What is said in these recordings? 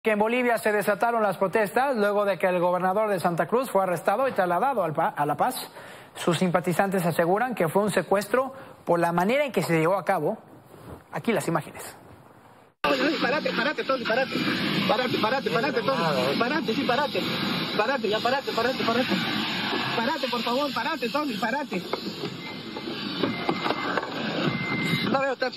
Que en Bolivia se desataron las protestas luego de que el gobernador de Santa Cruz fue arrestado y trasladado a La Paz. Sus simpatizantes aseguran que fue un secuestro por la manera en que se llevó a cabo. Aquí las imágenes. Parate, Tony, parate, por favor, parate, Tony, parate. No veo, Tony.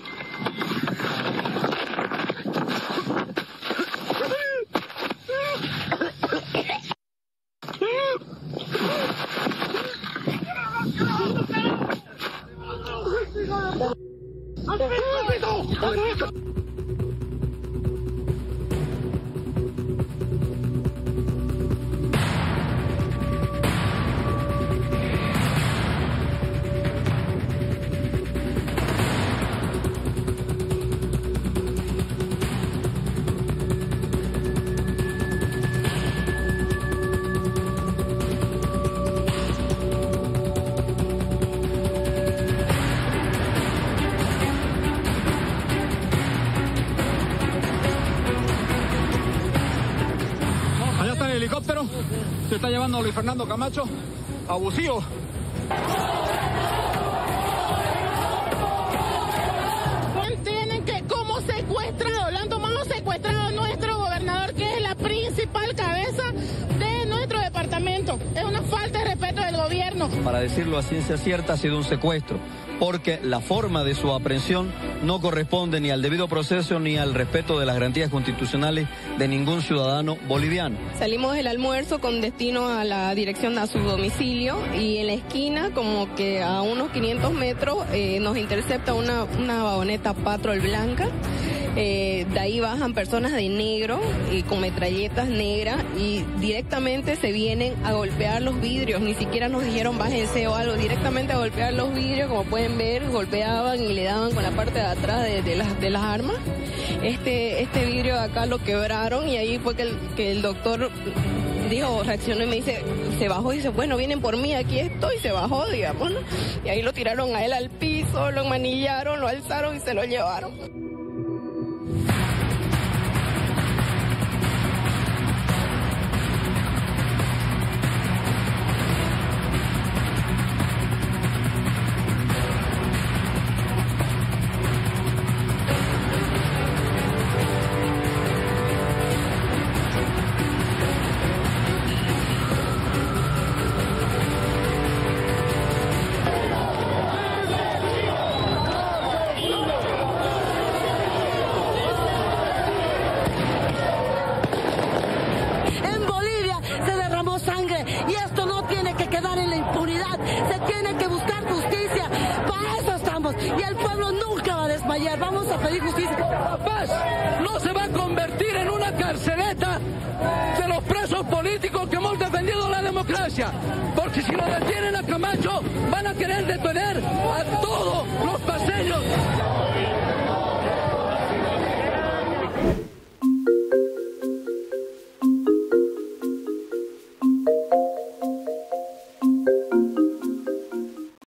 Helicóptero se está llevando a Luis Fernando Camacho, abusivo. Tienen que como secuestrado, lo han tomado secuestrado nuestro gobernador, que es la principal cabeza de nuestro departamento. Es una falta de respeto del gobierno. Para decirlo a ciencia cierta, ha sido un secuestro, porque la forma de su aprehensión no corresponde ni al debido proceso ni al respeto de las garantías constitucionales de ningún ciudadano boliviano. Salimos del almuerzo con destino a la dirección a su domicilio y en la esquina, como que a unos 500 metros, nos intercepta una vagoneta Patrol blanca. De ahí bajan personas de negro y con metralletas negras y directamente se vienen a golpear los vidrios. Ni siquiera nos dijeron bájense o algo, directamente a golpear los vidrios. Como pueden ver, golpeaban y le daban con la parte de atrás de las armas. Este vidrio de acá lo quebraron y ahí fue que el doctor reaccionó y me dice, se bajó y dice, bueno, vienen por mí, aquí estoy, se bajó, digamos, ¿no? Y ahí lo tiraron a él al piso, lo enmanillaron, lo alzaron y se lo llevaron. Y esto no tiene que quedar en la impunidad, se tiene que buscar justicia, para eso estamos, y el pueblo nunca va a desmayar, vamos a pedir justicia. La Paz no se va a convertir en una carceleta de los presos políticos que hemos defendido la democracia, porque si no detienen a Camacho, van a querer detener a todos los paseños